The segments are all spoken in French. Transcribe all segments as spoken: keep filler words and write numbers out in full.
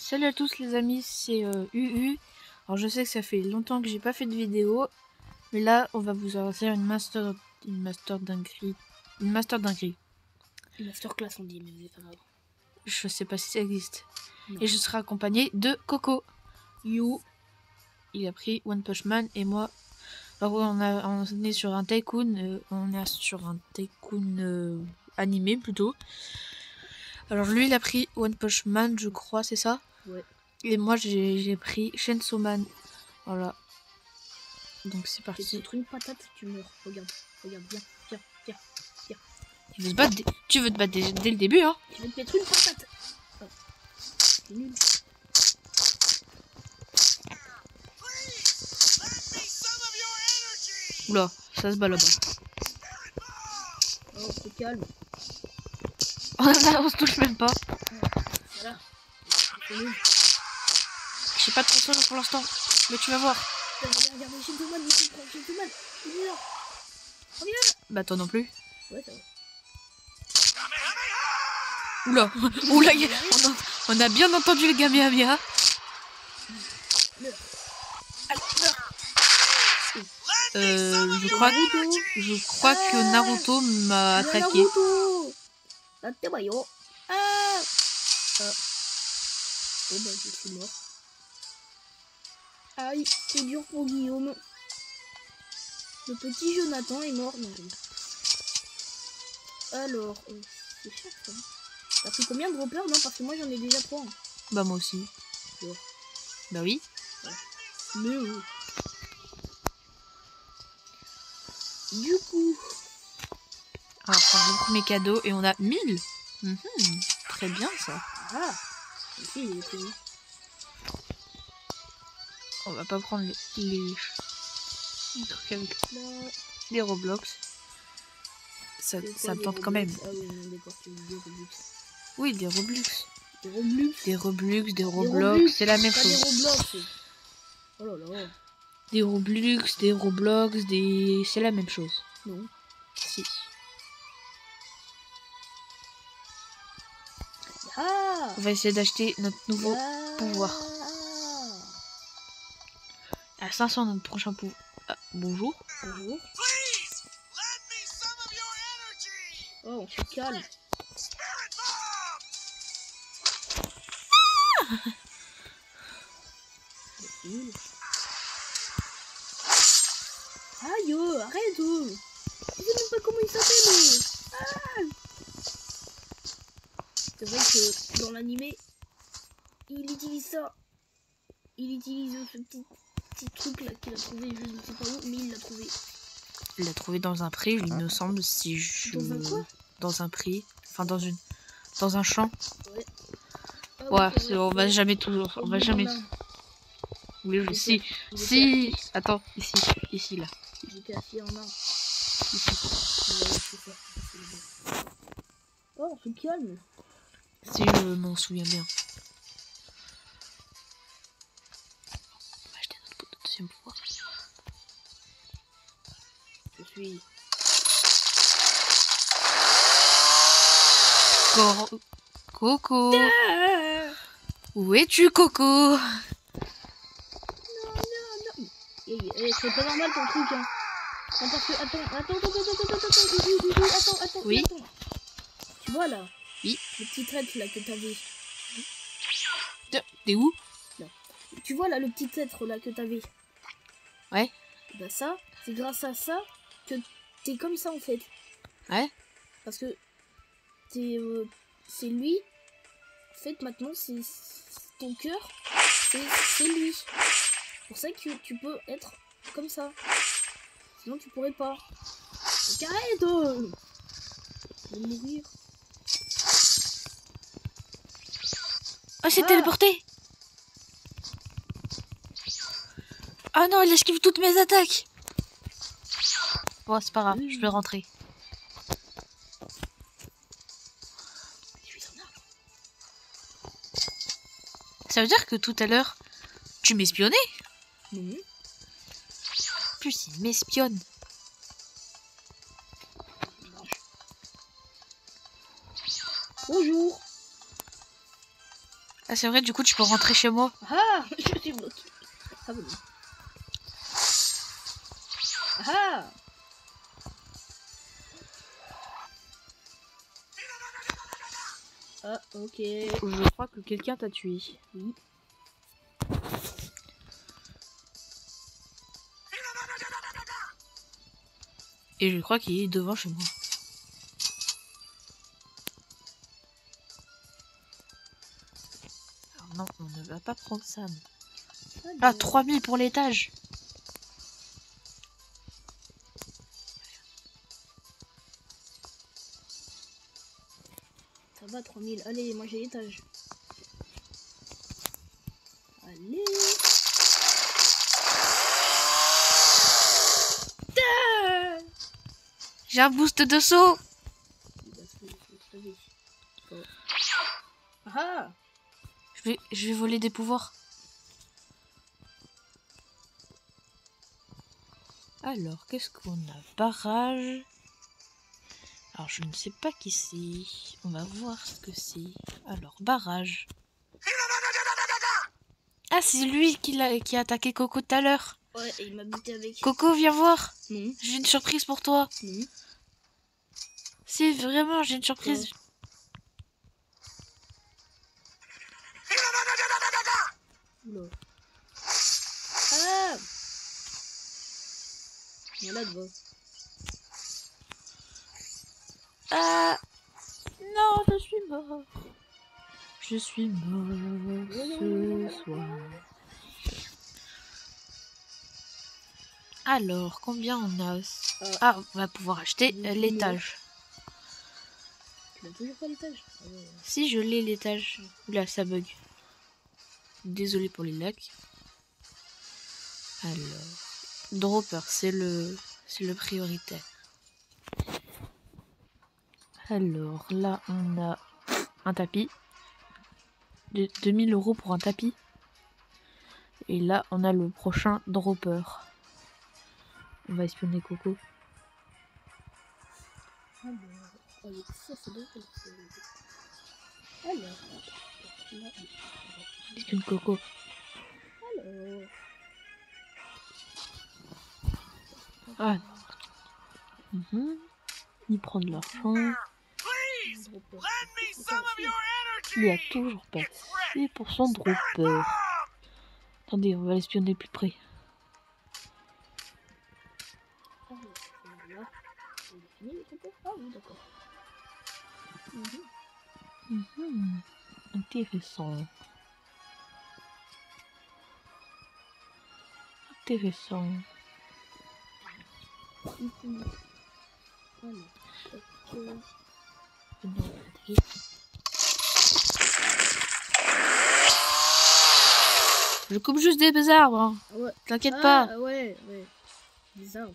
Salut à tous les amis, c'est euh, U U. Alors je sais que ça fait longtemps que j'ai pas fait de vidéo, mais là on va vous sortir une master, une master dinguerie, une master dinguerie. Une masterclass on dit, mais c'est pas grave. Je sais pas si ça existe. Non. Et je serai accompagné de Coco. You, il a pris One Punch Man et moi. Alors on, a, on est sur un tycoon, euh, on est sur un tycoon euh, animé plutôt. Alors lui il a pris One Punch Man, je crois, c'est ça? Ouais. Et moi j'ai pris Chainsaw Man. Voilà. Donc c'est Tu parti. te une patate, tu meurs. Regarde, regarde, viens, viens, viens, viens. Tu veux te battre, dès... tu veux te battre dès, dès le début, hein? Je vais te mettre une patate. Oh. C'est nul. Oula, ça se bat là-bas. Oh, c'est calme. On se touche même pas. Voilà. C'est nul. J'ai pas de console pour l'instant, mais tu vas voir. Regarde, regarde, j'ai tout mal, j'ai tout mal. Il est là. Reviens. Bah toi non plus. Ouais, ça va. Oula, oula, y a... on, a... on a bien entendu le Kamehameha. Euh, je crois, je crois que Naruto m'a attaqué. Naruto. Ah. Ah. Oh bah je suis mort. Aïe, c'est dur pour Guillaume. Le petit Jonathan est mort. Non, non. Alors, euh, c'est cher ça. T'as pris combien de droppers? Non, parce que moi j'en ai déjà trois. Hein. Bah moi aussi. Ouais. Bah oui. Ouais. Mais oui. Du coup, on va prendre le premier cadeau et on a mille. Mmh, très bien ça. Ah, ici il est pris. On va pas prendre les, les... trucs avec là. Les Roblox. Ça, quoi, ça me tente Roblox? quand même. Ah oui, non, d'accord, tu veux dire Roblox. Oui, des Roblox. Des Roblox. Des Roblox, des Roblox, c'est la même pas chose. Des Roblox. Oh là là. Des Roblox, des Roblox, des... c'est la même chose. Non. Si. Ah. On va essayer d'acheter notre nouveau ah. pouvoir. À cinq cents notre prochain pouvoir. Ah, bonjour. Bonjour. Oh, on se calme. Aïe, oh, arrête. Oh. Je sais même pas comment il s'appelle. Ah. C'est vrai que dans l'animé, il utilise ça. Il utilise ce petit, petit truc là qu'il a trouvé, je ne sais pas où, mais il l'a trouvé. Il l'a trouvé dans un prix, il me semble, si je... Dans un quoi? Dans un prix. Enfin, dans une... Dans un champ. Ouais. Ah, ouais, oui, on va jamais toujours... On va jamais... Oui, je... Si, si... Attends, ici, ici, là. J'étais assis en main. Ici. Oh, on se calme. Si je m'en souviens bien. On va acheter notre deuxième pouvoir. Je suis... Co Coco. Ah. Où es-tu, Coco? Non, non, non. Eh, eh, c'est pas normal ton truc, hein. Non, parce que, attends, attends, attends, attends, attends, attends, attends, attends, attends, oui. attends. Tu vois, là? Oui. Le petit trait, là, que t'avais. T'es où? Non. Tu vois, là, le petit être, là, que t'avais. Ouais. Bah ça, c'est grâce à ça que t'es comme ça, en fait. Ouais. Parce que t'es, euh, c'est lui. En fait, maintenant, c'est ton cœur, c'est lui. C'est pour ça que tu peux être comme ça. Sinon, tu pourrais pas. Donc arrête! Oh, je vais mourir. Oh, c'est ah. téléporté! Oh non, il esquive toutes mes attaques! Bon, c'est pas grave, oui. Je vais rentrer. Ça veut dire que tout à l'heure, tu m'espionnais? Mmh. Plus il m'espionne. Bonjour. Ah, c'est vrai, du coup, tu peux rentrer chez moi. Ah, je suis bloqué. Ah, bon. Ah. Ah, ok. Je crois que quelqu'un t'a tué. Oui. Et je crois qu'il est devant chez moi. Alors non, on ne va pas prendre ça. Non. Ah, trois mille pour l'étage. Ça va, trois mille. Allez, moi j'ai l'étage. Allez. J'ai un boost de saut. Ah. Je vais, je vais voler des pouvoirs. Alors, qu'est-ce qu'on a? Barrage. Alors, je ne sais pas qui c'est. On va voir ce que c'est. Alors, barrage. Ah, c'est lui qui a, qui a attaqué Coco tout à l'heure. Ouais, et il m'a buté avec. Coco, viens voir. Non. J'ai une surprise pour toi. Non. C'est vraiment, j'ai une surprise. Oula. Ah. Malade, va. Ah. Non, je suis mort. Je suis mort ce soir. Alors, combien on a? Ah, ah, on va pouvoir acheter l'étage. Tu n'as toujours pas l'étage? Ah ouais. Si, je l'ai l'étage. Oula, ça bug. Désolé pour les lags. Alors, Dropper, c'est le, c'est le prioritaire. Alors, là, on a un tapis. De deux mille euros pour un tapis. Et là, on a le prochain Dropper. On va espionner Coco. Ah bon. Allez, ça c'est bon. Alors. Là, Espionne Coco. alors. Ah. Mm-hmm. Il prend de l'argent. Il a toujours pas six pour cent de Dropper. Attendez, on va l'espionner plus près. Ah oui, d'accord. Mm-hmm. Mm-hmm. Intéressant. Intéressant. Mm-hmm. Voilà. Okay. Je coupe juste des arbres. Hein. Ouais. T'inquiète ah, pas. Ouais, ouais. Des arbres.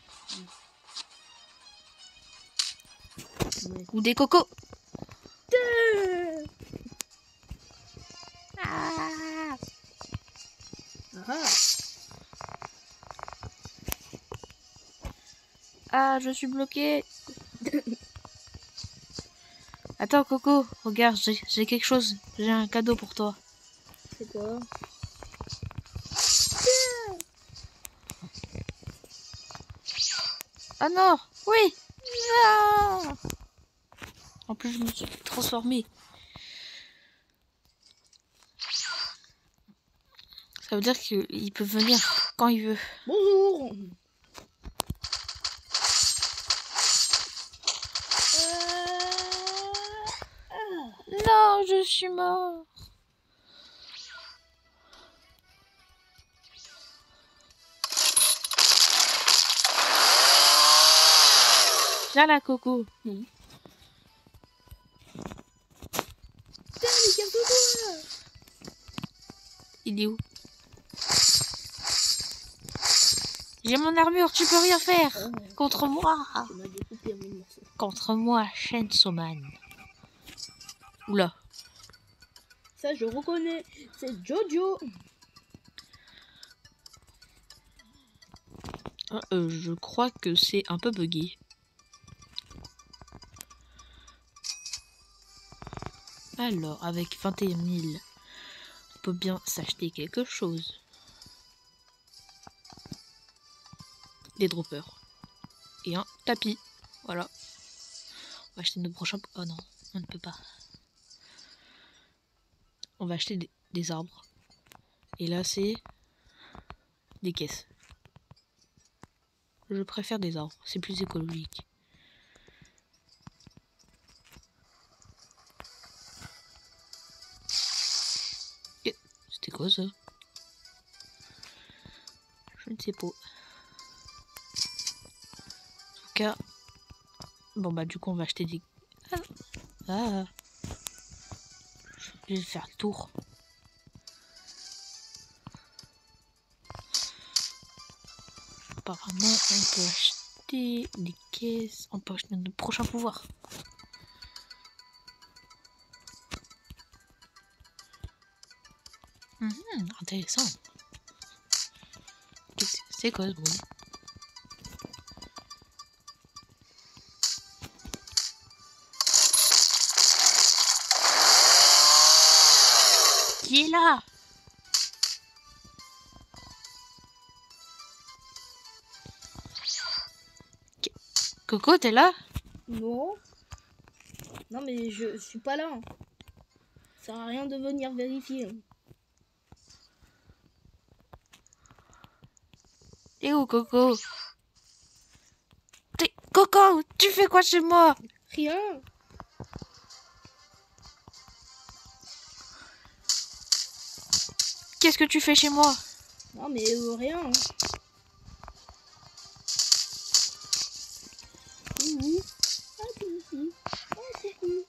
Ouais. Ou des cocos. Ah. Ah. Ah, je suis bloqué. Attends, Coco, regarde, j'ai quelque chose. J'ai un cadeau pour toi. C'est quoi? Ah non, oui. Non. En plus, je me suis transformée. Ça veut dire qu'il peut venir quand il veut. Bonjour. Non, je suis mort. Viens là, Coco. Mmh. Il est où? J'ai mon armure, tu peux rien faire. Oh. Contre moi. Tu m'as découpé en mille morceaux. Contre moi, Chainsaw Man. Oula. Ça, je reconnais. C'est Jojo. Ah, euh, je crois que c'est un peu buggé. Alors, avec vingt et un mille, peut bien s'acheter quelque chose. Des droppers. Et un tapis. Voilà. On va acheter nos prochains... Oh non, on ne peut pas. On va acheter des, des arbres. Et là, c'est des caisses. Je préfère des arbres. C'est plus écologique. C'était quoi ça? Je ne sais pas. En tout cas... Bon bah du coup on va acheter des... Ah, ah. Je vais faire le tour. Apparemment on peut acheter des caisses. On peut acheter notre prochain pouvoir. Mmh, intéressant. C'est quoi ce bruit? Qui est là? Coco, t'es là? Non. Non, mais je suis pas là. Ça sert à rien de venir vérifier. Et où, Coco? T'es... Coco, tu fais quoi chez moi? Rien. Qu'est-ce que tu fais chez moi? Non, mais euh, rien. Hein. Mmh. Ah, coucou. Ah, coucou.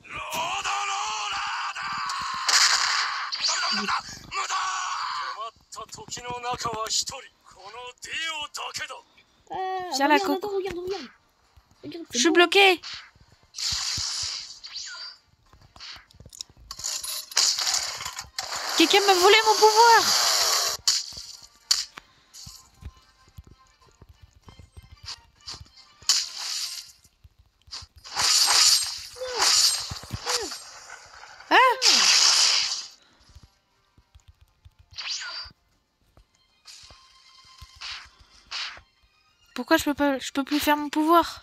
Ah, Viens là, regarde, Coco. attends, regarde, regarde. Regarde, Je suis bon. bloqué. Quelqu'un m'a volé mon pouvoir. Ah. Pourquoi je peux pas, je peux plus faire mon pouvoir?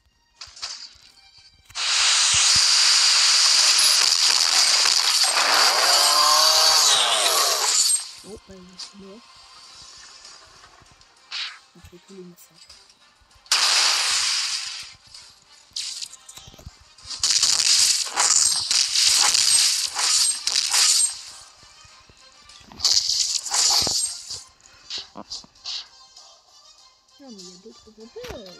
Oh, bah, il est mort. On fait tous les massacres. Non, mais il y a d'autres pompeurs.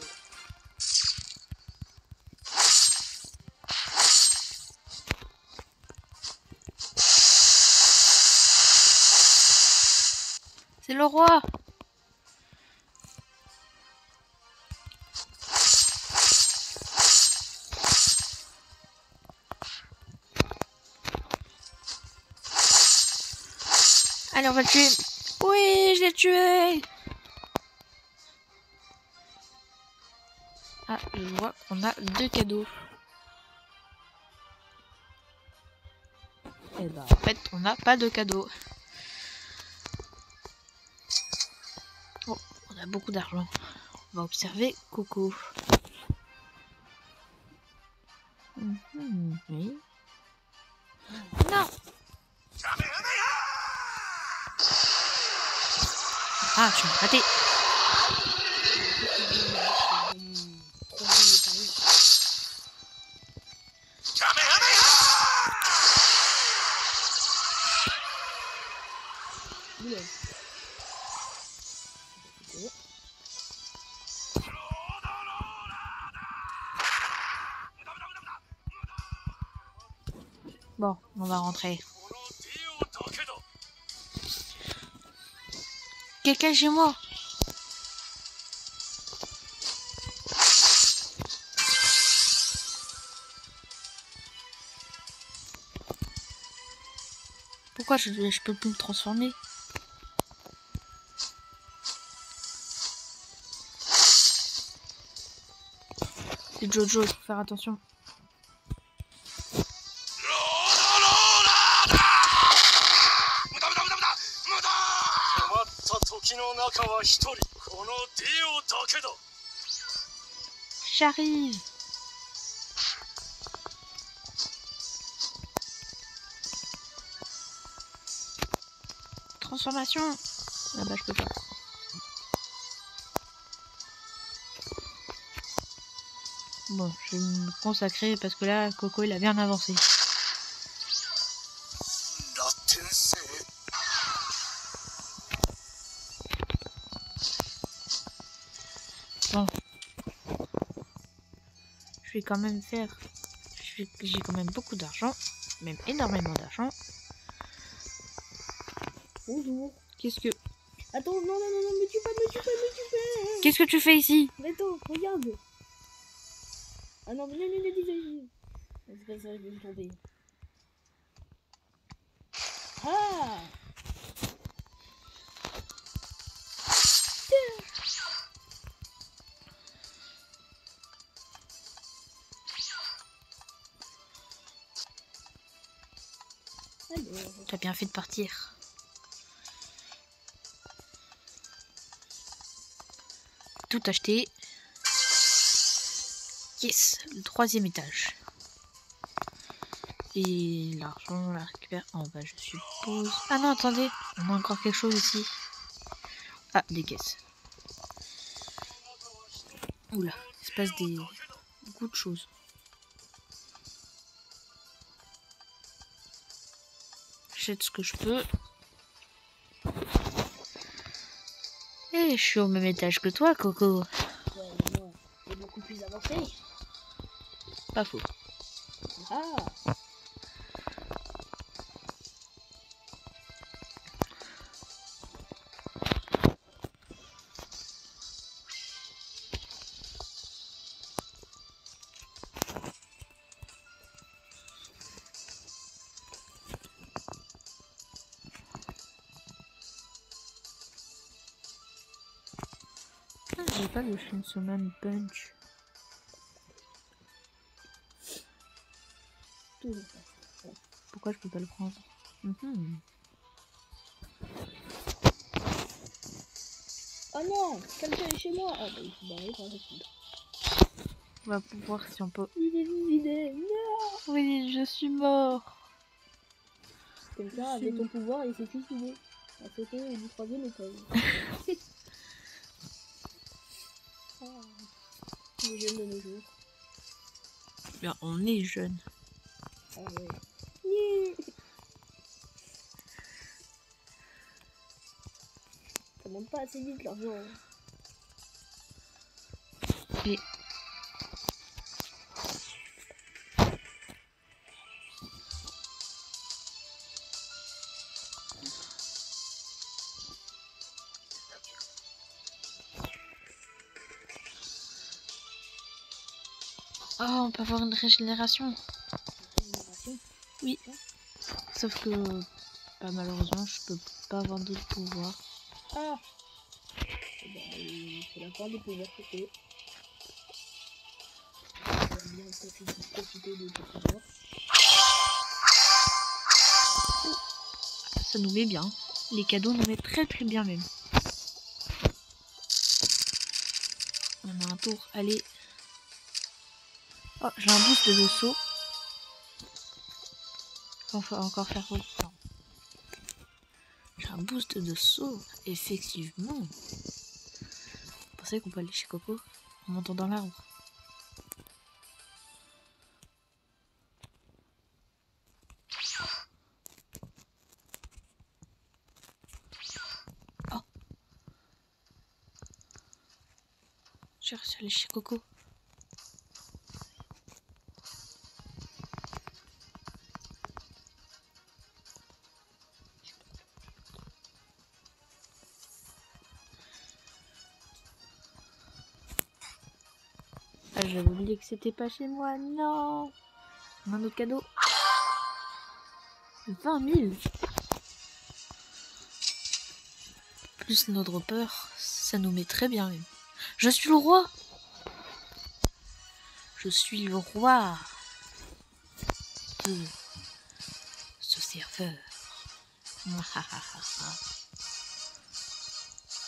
C'est le roi. Allez, on va le tuer. Oui, je l'ai tué. Ah, je vois qu'on a deux cadeaux. Et bah, en fait, on n'a pas de cadeaux. Oh, on a beaucoup d'argent. On va observer Coco. Mmh, oui. Non. Ah, je suis raté. Oula. Bon, on va rentrer. Quelqu'un chez moi. Pourquoi je, je peux plus me transformer? C'est Jojo, il faut faire attention. J'arrive. Transformation. Ah bah je peux pas. Bon, je vais me consacrer parce que là, Coco il a bien avancé. Bon. Je vais quand même faire... J'ai quand même beaucoup d'argent. Même énormément d'argent. Bonjour. Qu'est-ce que... Attends, non, non, non, non, me tue pas, me tue pas, me tue pas. Qu'est-ce que tu fais ici? Attends, regarde. Ah non, viens, viens, viens, viens. C'est pas ça, je vais me tomber. Ah. T'as bien fait de partir. Tout acheté. Yes, le troisième étage. Et l'argent, on la récupère en bas, je suppose. Ah non, attendez, on a encore quelque chose ici. Ah, des caisses. Oula, il se passe des... beaucoup de choses. J'achète ce que je peux. Et je suis au même étage que toi, Coco. Ouais, mais moi, j'ai beaucoup plus avancé. Pas faux. Ah. J'ai pas le Chainsaw Punch. Toujours pas. Pourquoi je peux pas le prendre? Mm-hmm. Oh non, quelqu'un est chez moi. Ah bah il faut barrer par le coup. On va pouvoir si on peut. Il est vidé. Non. Oui, je suis mort. Quelqu'un avait ton pouvoir et s'est suicidé. À sauter du troisième étage. Ah, les jeunes de nos jours. Bien, on est jeune. Ah ouais. Yeah. Ça monte pas assez vite l'argent. Et... Oh, on peut avoir une régénération. Régénération. Oui. Sauf que, bah, malheureusement, je peux pas avoir d'autres pouvoirs. Ah. Eh ben, il faut la part des pouvoirs que c'est. On va bien profiter de tes pouvoirs. Ça nous met bien. Les cadeaux nous mettent très très bien même. On a un tour. Allez. Oh, j'ai un boost de saut. On va encore faire autant. J'ai un boost de saut, effectivement. Vous pensez qu'on peut aller chez Coco en montant dans l'arbre? Oh, j'ai réussi à aller chez Coco. Ah, j'avais oublié que c'était pas chez moi, non. On a un autre cadeau. vingt mille. Plus notre peur, ça nous met très bien même. Je suis le roi. Je suis le roi de ce serveur.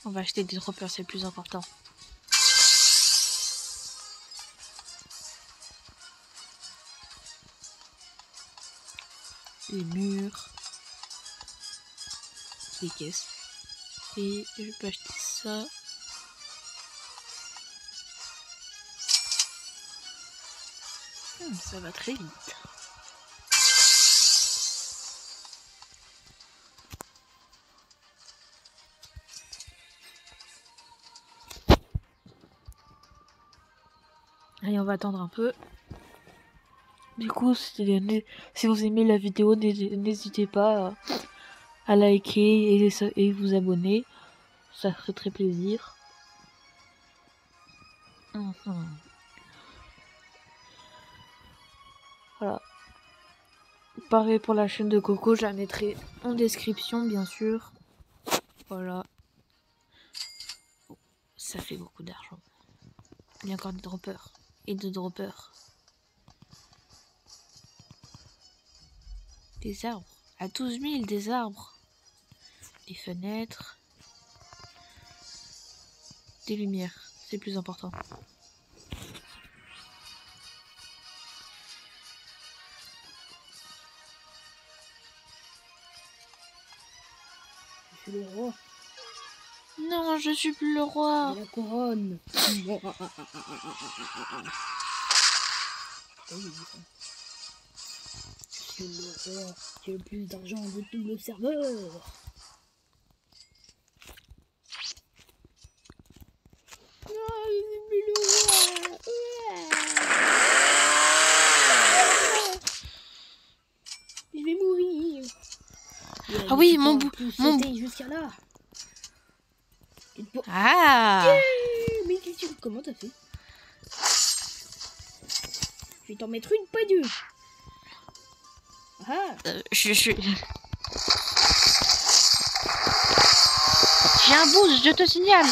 On va acheter des droppers, c'est le plus important. Les murs. Les caisses. Et je peux acheter ça. Hum, ça va très vite. Allez, on va attendre un peu. Du coup, si vous aimez la vidéo, n'hésitez pas à liker et, et vous abonner. Ça ferait très plaisir. Mmh. Voilà. Pareil pour la chaîne de Coco, je la mettrai en description, bien sûr. Voilà. Ça fait beaucoup d'argent. Il y a encore des droppers. Et de droppers. Des arbres. À douze mille, des arbres. Des fenêtres. Des lumières. C'est le plus important. Je suis le roi. Non, je suis plus le roi. De la couronne. Je suis le roi qui a le plus d'argent de tout le serveur. Non, je suis plus le roi. Je vais mourir. Ah oui, mon bout. Mon bout. Jusqu'à là. Ah yeah. Mais comment t'as fait? Je vais t'en mettre une, pas deux. Ah euh, je suis... J'ai un boost, je te signale.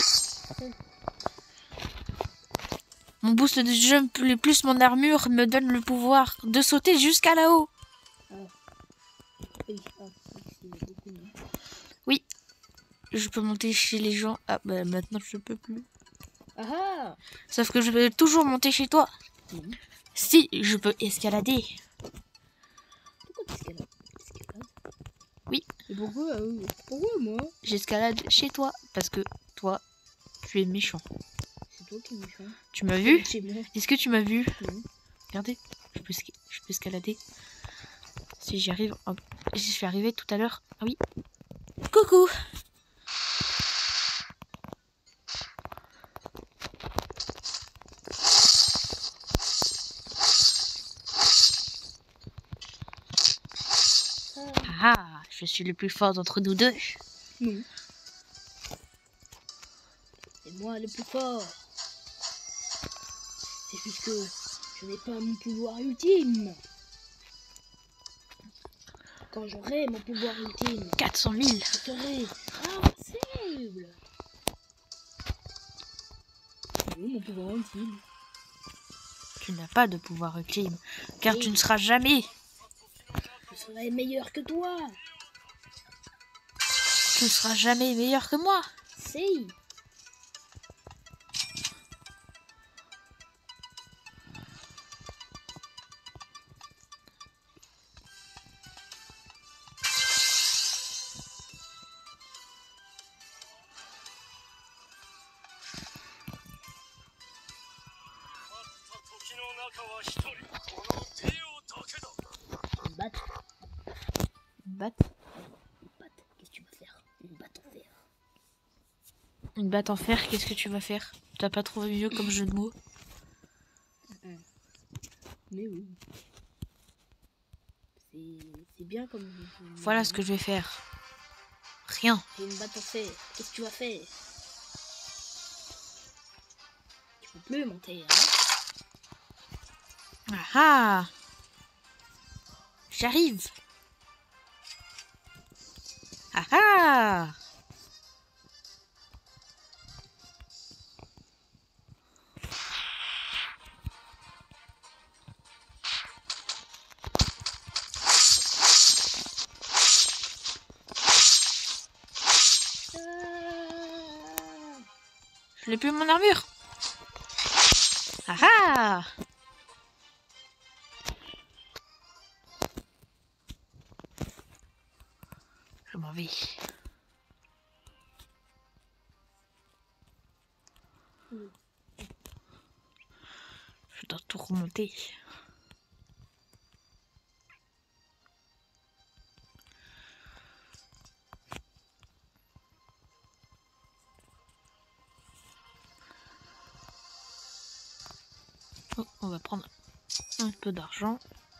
Mon boost de jump plus mon armure me donne le pouvoir de sauter jusqu'à là-haut. Ah. Oui, ah, beaucoup, oui. Je peux monter chez les gens. Ah bah maintenant je peux plus. Ah. Sauf que je vais toujours monter chez toi. Mmh. Si je peux escalader. Pourquoi t'escalades? Oui. Et pourquoi, euh, pourquoi moi? J'escalade chez toi parce que toi tu es méchant. C'est toi qui es méchant. Tu m'as vu? Bon. Est-ce que tu m'as vu? Mmh. Regardez, je peux, je peux escalader. Si j'y arrive, oh, j'y suis arrivé tout à l'heure. Ah oui. Coucou. Ah, je suis le plus fort d'entre nous deux. Non. C'est moi le plus fort. C'est juste que je n'ai pas mon pouvoir ultime. Quand j'aurai mon pouvoir ultime, quatre cent mille. je serai invincible. Oui, mon pouvoir ultime. Tu n'as pas de pouvoir ultime, car oui. Tu ne seras jamais. Je serai meilleur que toi. Tu ne seras jamais meilleur que moi. Si. Une batte. Une batte. Une batte. Qu'est-ce que tu vas faire? Une batte en fer. Une batte en fer, qu'est-ce que tu vas faire? T'as pas trouvé mieux comme jeu de mots? Mmh. Mais oui. C'est bien comme... Voilà ce que je vais faire. Rien. J'ai une batte en fer. Qu'est-ce que tu vas faire? Tu peux plus monter, hein? Ah ah! J'arrive! Ah ah! n'ai plus mon armure. Ah ah! Je m'en vais. Je dois tout remonter. Oh, on va prendre un peu d'argent.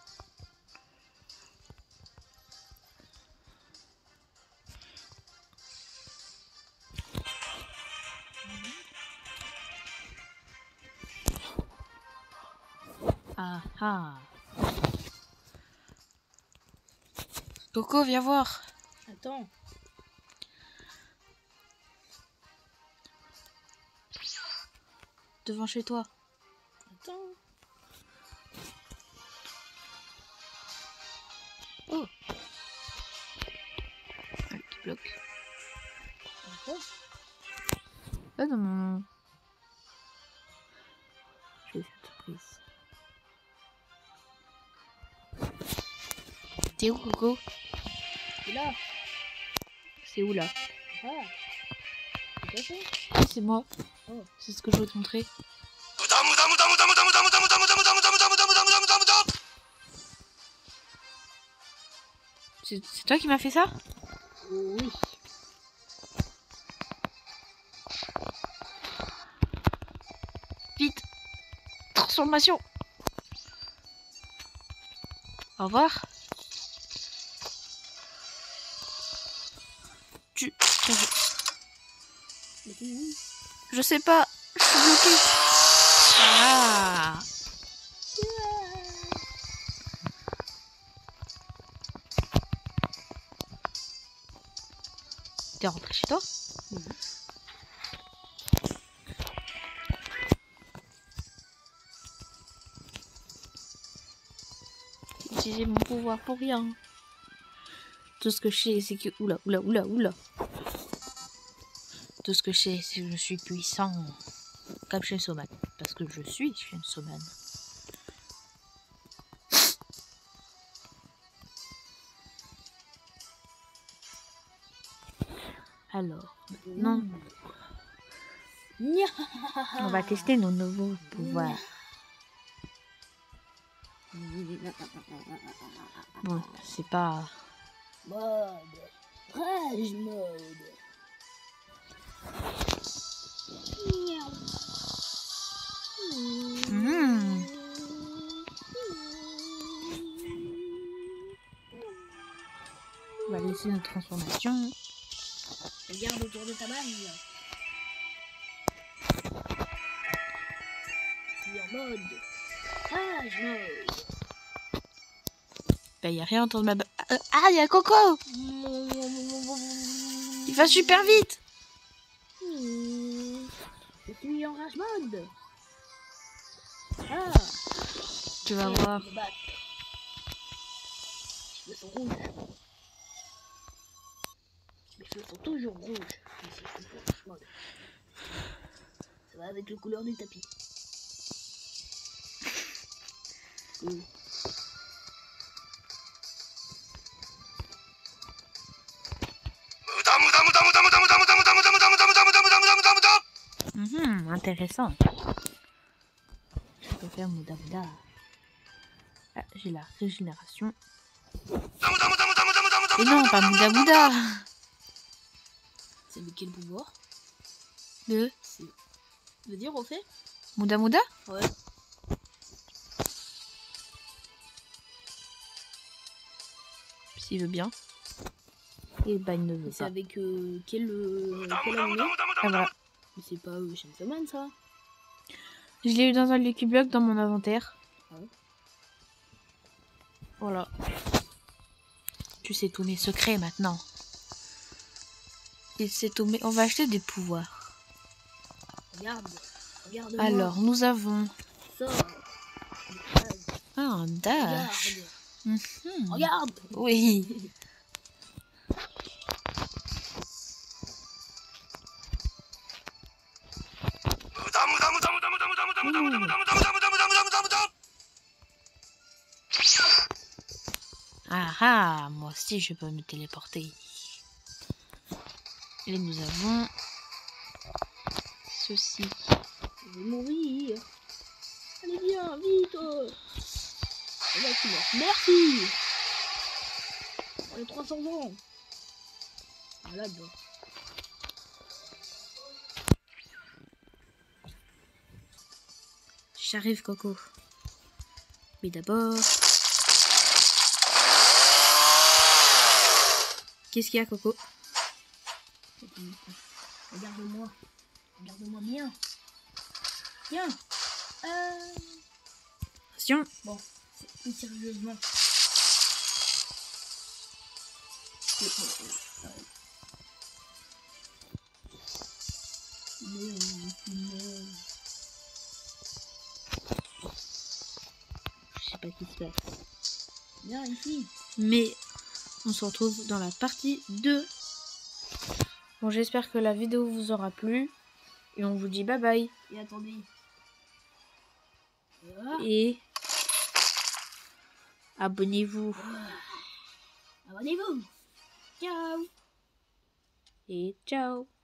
Ah ah. Coco, viens voir. Attends. Devant chez toi. Attends. Oh. Un petit bloc. D'accord. Ah non, non, non. J'ai cette surprise. T'es où, Coco? Et là. C'est où, là? Ah. C'est ça? Oui, c'est moi. Oh. C'est ce que je veux te montrer. C'est c'est toi qui m'as fait ça? Oui. Vite! Transformation! Au revoir. Tu... Mais t'es où? Je sais pas. Je suis bloquée. Ah! T'es rentré chez toi? Oui. J'ai mon pouvoir pour rien. Tout ce que je sais, c'est que... Oula, oula, oula, oula. Tout ce que je sais, c'est que je suis puissant. Comme Chainsaw Man. Parce que je suis Chainsaw Man. Alors, non. On va tester nos nouveaux pouvoirs. Bon, c'est pas... Mode. Rage mode. Mmh. On va laisser notre transformation. Regarde autour de ta balle. Tu es en mode. Rage mode. Bah, y a rien autour de ma... Euh, ah, y a Coco! Il va super vite! Je suis en rage mode. Ah. Tu vas voir. Me battre. Les cheveux sont rouges. Les cheveux sont toujours rouges. Mais c'est je suis en rage mode. Ça va avec la couleur du tapis. Oui. Mmh, intéressant. Je peux faire Mouda Mouda. Ah, j'ai la régénération. Mais non, pas Mouda Mouda. C'est de quel pouvoir? De C'est... Tu veux dire au fait? Mouda Mouda? Ouais. S'il veut bien. Et bah il ne veut C'est pas. avec euh, quel, euh, quel animé? Ah voilà. Mais c'est pas euh, Chainsaw Man ça? Je l'ai eu dans un Lucky Block dans mon inventaire. Ouais. Voilà. Tu sais tous mes secrets maintenant. Il sait tous mes... On va acheter des pouvoirs. Regarde. Regarde. Alors, nous avons... Sors. Ah, un dash. Regarde. Mmh. Regarde. Oui. Ah ah, moi aussi je peux me téléporter. Et nous avons ceci. Je vais mourir. Allez, viens, vite. Et là, tu meurs. Merci. Pour les trois cents ans. Ah, là-dedans. J'arrive, Coco. Mais d'abord... Qu'est-ce qu'il y a, Coco? Regarde-moi. Regarde-moi bien. Tiens. Euh... Attention. Bon, c'est plus sérieusement. Non, non. Je sais pas ce qui se passe. Viens ici. Mais on se retrouve dans la partie deux. Bon, j'espère que la vidéo vous aura plu. Et on vous dit bye bye. Et attendez. Voilà. Et abonnez-vous. Abonnez-vous. Ciao. Et ciao.